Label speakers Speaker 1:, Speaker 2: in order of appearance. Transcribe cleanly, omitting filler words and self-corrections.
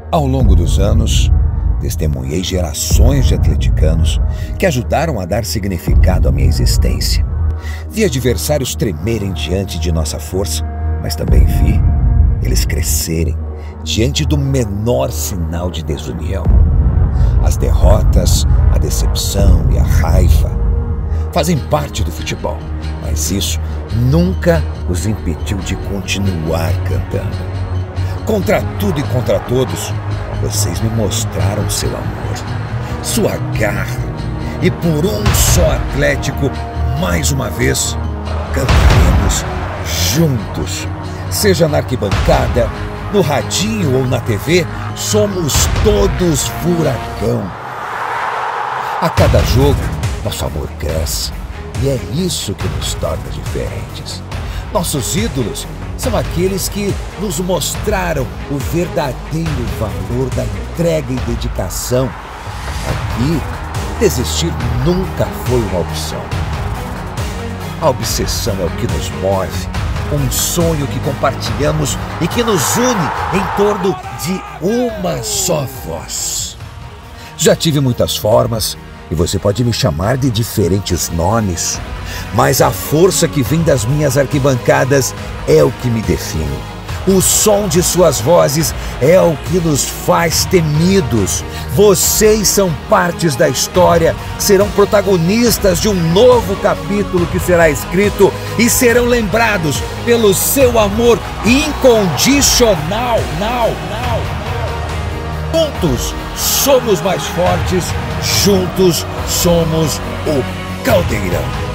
Speaker 1: Ao longo dos anos, testemunhei gerações de atleticanos que ajudaram a dar significado à minha existência. Vi adversários tremerem diante de nossa força, mas também vi eles crescerem diante do menor sinal de desunião. As derrotas, a decepção e a raiva fazem parte do futebol, mas isso nunca os impediu de continuar cantando. Contra tudo e contra todos, vocês me mostraram seu amor, sua garra, e por um só Atlético, mais uma vez, cantaremos juntos. Seja na arquibancada, no radinho ou na TV, somos todos furacão. A cada jogo, nosso amor cresce, e é isso que nos torna diferentes. Nossos ídolos são aqueles que nos mostraram o verdadeiro valor da entrega e dedicação. Aqui, desistir nunca foi uma opção. A obsessão é o que nos move, um sonho que compartilhamos e que nos une em torno de uma só voz. Já tive muitas formas e você pode me chamar de diferentes nomes, mas a força que vem das minhas arquibancadas é o que me define. O som de suas vozes é o que nos faz temidos. Vocês são partes da história, serão protagonistas de um novo capítulo que será escrito e serão lembrados pelo seu amor incondicional. Juntos somos mais fortes, juntos somos o Caldeirão.